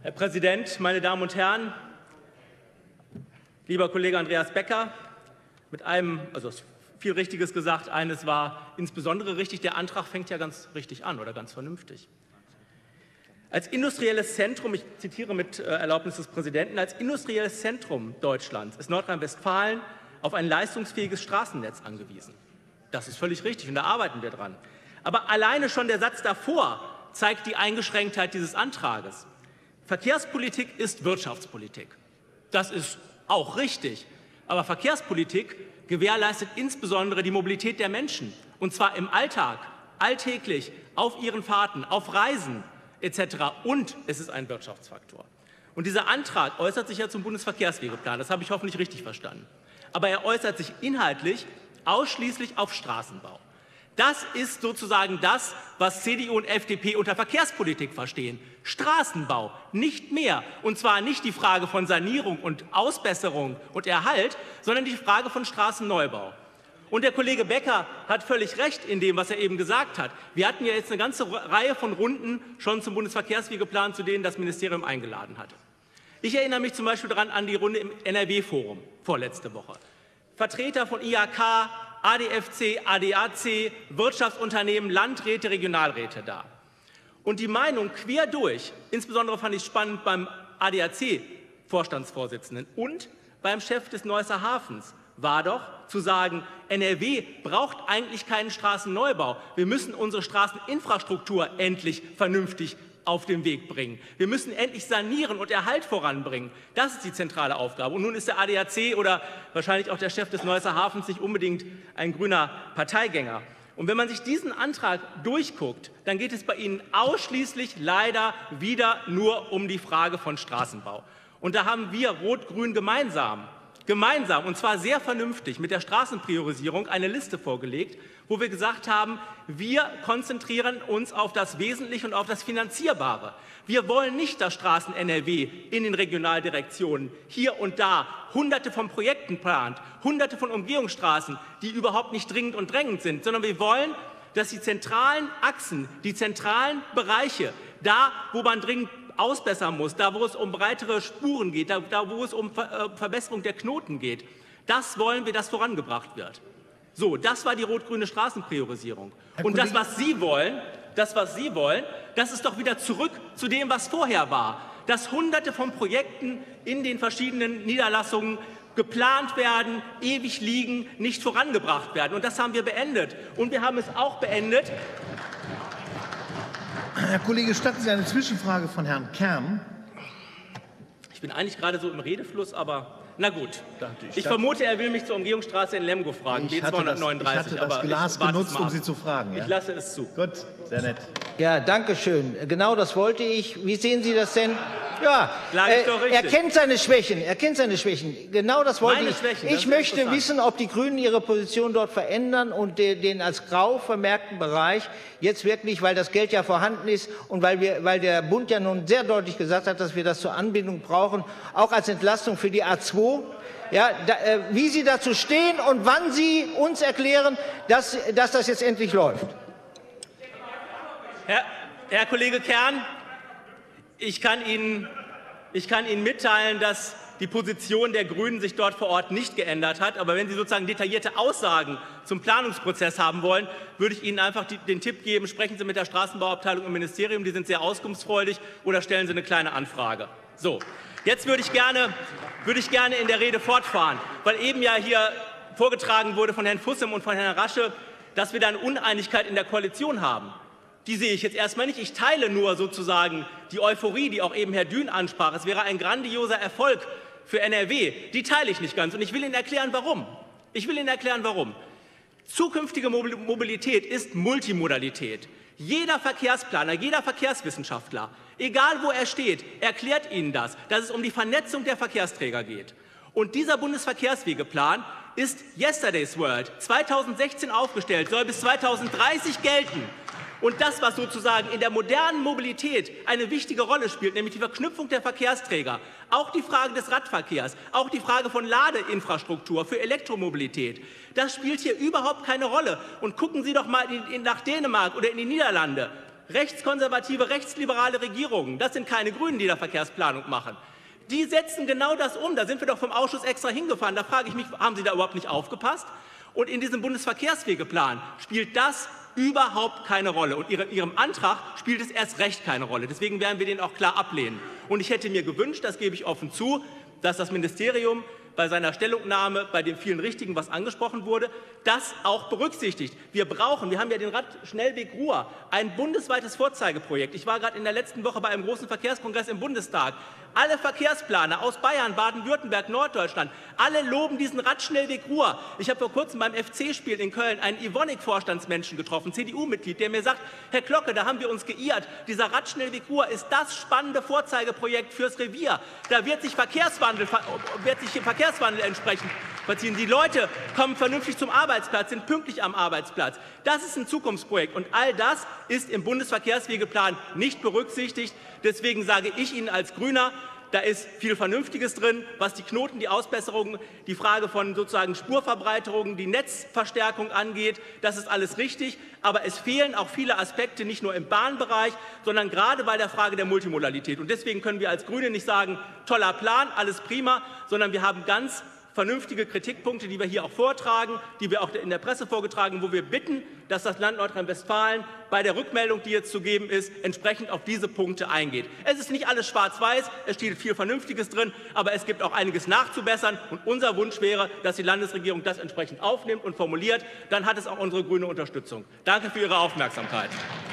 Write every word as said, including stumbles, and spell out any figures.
Herr Präsident, meine Damen und Herren! Lieber Kollege Andreas Becker, mit einem, also viel Richtiges gesagt, eines war insbesondere richtig, der Antrag fängt ja ganz richtig an oder ganz vernünftig. Als industrielles Zentrum, ich zitiere mit Erlaubnis des Präsidenten, als industrielles Zentrum Deutschlands ist Nordrhein-Westfalen auf ein leistungsfähiges Straßennetz angewiesen. Das ist völlig richtig und da arbeiten wir dran. Aber alleine schon der Satz davor zeigt die Eingeschränktheit dieses Antrages. Verkehrspolitik ist Wirtschaftspolitik. Das ist auch richtig. Aber Verkehrspolitik gewährleistet insbesondere die Mobilität der Menschen, und zwar im Alltag, alltäglich, auf ihren Fahrten, auf Reisen et cetera. Und es ist ein Wirtschaftsfaktor. Und dieser Antrag äußert sich ja zum Bundesverkehrswegeplan. Das habe ich hoffentlich richtig verstanden. Aber er äußert sich inhaltlich ausschließlich auf Straßenbau. Das ist sozusagen das, was C D U und F D P unter Verkehrspolitik verstehen. Straßenbau, nicht mehr. Und zwar nicht die Frage von Sanierung und Ausbesserung und Erhalt, sondern die Frage von Straßenneubau. Und der Kollege Becker hat völlig recht in dem, was er eben gesagt hat. Wir hatten ja jetzt eine ganze Reihe von Runden schon zum Bundesverkehrswegeplan, zu denen das Ministerium eingeladen hatte. Ich erinnere mich zum Beispiel daran an die Runde im N R W-Forum vorletzte Woche. Vertreter von I H K, A D F C, A D A C, Wirtschaftsunternehmen, Landräte, Regionalräte da. Und die Meinung quer durch, insbesondere fand ich spannend beim A D A C-Vorstandsvorsitzenden und beim Chef des Neusser Hafens, war doch zu sagen, N R W braucht eigentlich keinen Straßenneubau. Wir müssen unsere Straßeninfrastruktur endlich vernünftig auf den Weg bringen. Wir müssen endlich sanieren und Erhalt voranbringen. Das ist die zentrale Aufgabe. Und nun ist der A D A C oder wahrscheinlich auch der Chef des Neusser Hafens nicht unbedingt ein grüner Parteigänger. Und wenn man sich diesen Antrag durchguckt, dann geht es bei Ihnen ausschließlich leider wieder nur um die Frage von Straßenbau. Und da haben wir Rot-Grün gemeinsam gemeinsam, und zwar sehr vernünftig, mit der Straßenpriorisierung eine Liste vorgelegt, wo wir gesagt haben, wir konzentrieren uns auf das Wesentliche und auf das Finanzierbare. Wir wollen nicht, dass Straßen-N R W in den Regionaldirektionen hier und da Hunderte von Projekten plant, Hunderte von Umgehungsstraßen, die überhaupt nicht dringend und drängend sind, sondern wir wollen, dass die zentralen Achsen, die zentralen Bereiche, da, wo man dringend ausbessern muss, da wo es um breitere Spuren geht, da, da wo es um Ver, äh, Verbesserung der Knoten geht, das wollen wir, dass vorangebracht wird. So, das war die rot-grüne Straßenpriorisierung. Und das, was Sie wollen, das, was Sie wollen, das ist doch wieder zurück zu dem, was vorher war. Dass Hunderte von Projekten in den verschiedenen Niederlassungen geplant werden, ewig liegen, nicht vorangebracht werden. Und das haben wir beendet. Und wir haben es auch beendet. Herr Kollege, statten Sie eine Zwischenfrage von Herrn Kern. Ich bin eigentlich gerade so im Redefluss, aber na gut. Ich vermute, er will mich zur Umgehungsstraße in Lemgo fragen, B zweihundertneununddreißig. Ich hatte das Glas genutzt, um Sie zu fragen. Ja? Ich lasse es zu. Gut, sehr nett. Ja, danke schön. Genau das wollte ich. Wie sehen Sie das denn? Ja, äh, er kennt seine Schwächen. Er kennt seine Schwächen. Genau das wollte Meine ich. Schwächen, ich möchte wissen, ob die Grünen ihre Position dort verändern und den, den als grau vermerkten Bereich jetzt wirklich, weil das Geld ja vorhanden ist und weil, wir, weil der Bund ja nun sehr deutlich gesagt hat, dass wir das zur Anbindung brauchen, auch als Entlastung für die A zwei. Ja, da, äh, wie Sie dazu stehen und wann Sie uns erklären, dass, dass das jetzt endlich läuft. Herr, Herr Kollege Kern, ich kann Ihnen, ich kann Ihnen mitteilen, dass die Position der Grünen sich dort vor Ort nicht geändert hat. Aber wenn Sie sozusagen detaillierte Aussagen zum Planungsprozess haben wollen, würde ich Ihnen einfach die, den Tipp geben, sprechen Sie mit der Straßenbauabteilung im Ministerium, die sind sehr auskunftsfreudig, oder stellen Sie eine kleine Anfrage. So. Jetzt würde ich, gerne, würde ich gerne in der Rede fortfahren, weil eben ja hier vorgetragen wurde von Herrn Fussem und von Herrn Rasche, dass wir da eine Uneinigkeit in der Koalition haben. Die sehe ich jetzt erstmal nicht. Ich teile nur sozusagen die Euphorie, die auch eben Herr Dün ansprach. Es wäre ein grandioser Erfolg für N R W. Die teile ich nicht ganz. Und ich will Ihnen erklären, warum. Ich will Ihnen erklären, warum. Zukünftige Mobilität ist Multimodalität. Jeder Verkehrsplaner, jeder Verkehrswissenschaftler, egal wo er steht, erklärt Ihnen das, dass es um die Vernetzung der Verkehrsträger geht. Und dieser Bundesverkehrswegeplan ist Yesterday's World, zweitausendsechzehn aufgestellt, soll bis zweitausenddreißig gelten. Und das, was sozusagen in der modernen Mobilität eine wichtige Rolle spielt, nämlich die Verknüpfung der Verkehrsträger, auch die Frage des Radverkehrs, auch die Frage von Ladeinfrastruktur für Elektromobilität, das spielt hier überhaupt keine Rolle. Und gucken Sie doch mal in, in, nach Dänemark oder in die Niederlande. Rechtskonservative, rechtsliberale Regierungen, das sind keine Grünen, die da Verkehrsplanung machen. Die setzen genau das um. Da sind wir doch vom Ausschuss extra hingefahren. Da frage ich mich, haben Sie da überhaupt nicht aufgepasst? Und in diesem Bundesverkehrswegeplan spielt das überhaupt keine Rolle. Und in Ihrem Antrag spielt es erst recht keine Rolle. Deswegen werden wir den auch klar ablehnen. Und ich hätte mir gewünscht, das gebe ich offen zu, dass das Ministerium bei seiner Stellungnahme, bei dem vielen Richtigen, was angesprochen wurde, das auch berücksichtigt. Wir brauchen, wir haben ja den Radschnellweg Ruhr, ein bundesweites Vorzeigeprojekt. Ich war gerade in der letzten Woche bei einem großen Verkehrskongress im Bundestag. Alle Verkehrsplaner aus Bayern, Baden-Württemberg, Norddeutschland, alle loben diesen Radschnellweg Ruhr. Ich habe vor kurzem beim F C-Spiel in Köln einen Evonik-Vorstandsmenschen getroffen, C D U-Mitglied, der mir sagt, Herr Glocke, da haben wir uns geirrt. Dieser Radschnellweg Ruhr ist das spannende Vorzeigeprojekt fürs Revier. Da wird sich Verkehrswandel, wird sich Verkehrswandel entsprechend verziehen. Die Leute kommen vernünftig zum Arbeitsplatz, sind pünktlich am Arbeitsplatz. Das ist ein Zukunftsprojekt. Und all das ist im Bundesverkehrswegeplan nicht berücksichtigt. Deswegen sage ich Ihnen als Grüner, da ist viel Vernünftiges drin, was die Knoten, die Ausbesserungen, die Frage von sozusagen Spurverbreiterungen, die Netzverstärkung angeht. Das ist alles richtig. Aber es fehlen auch viele Aspekte, nicht nur im Bahnbereich, sondern gerade bei der Frage der Multimodalität. Und deswegen können wir als Grüne nicht sagen, toller Plan, alles prima, sondern wir haben ganz vernünftige Kritikpunkte, die wir hier auch vortragen, die wir auch in der Presse vorgetragen, wo wir bitten, dass das Land Nordrhein-Westfalen bei der Rückmeldung, die jetzt zu geben ist, entsprechend auf diese Punkte eingeht. Es ist nicht alles schwarz-weiß, es steht viel Vernünftiges drin, aber es gibt auch einiges nachzubessern. Und unser Wunsch wäre, dass die Landesregierung das entsprechend aufnimmt und formuliert. Dann hat es auch unsere grüne Unterstützung. Danke für Ihre Aufmerksamkeit.